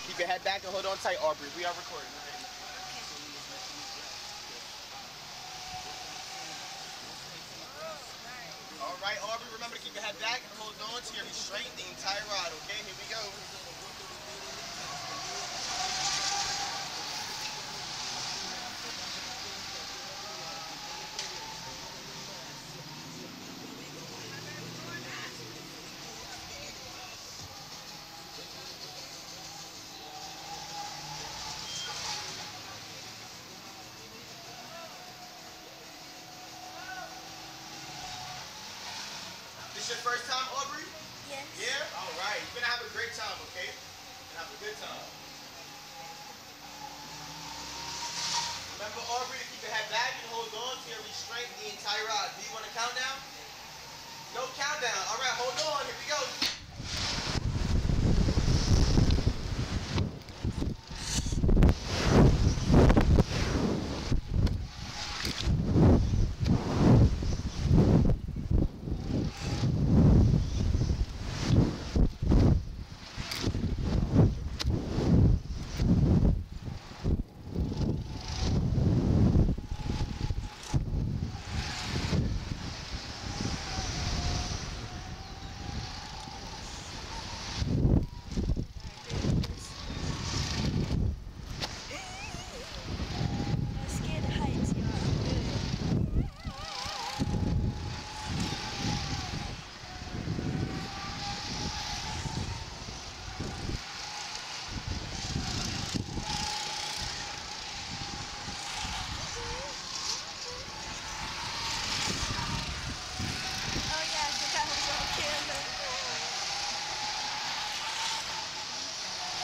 Keep your head back and hold on tight, Aubrey. We are recording. All right, Aubrey, remember to keep your head back and hold on to your restraint the entire ride, okay? Here we go. This your first time, Aubrey? Yes. Yeah? All right. You're going to have a great time, okay? You're going to have a good time. Remember, Aubrey, to keep your head back and hold on to your restraint the entire ride. Do you want to count down? No countdown. All right, hold on. Here we go.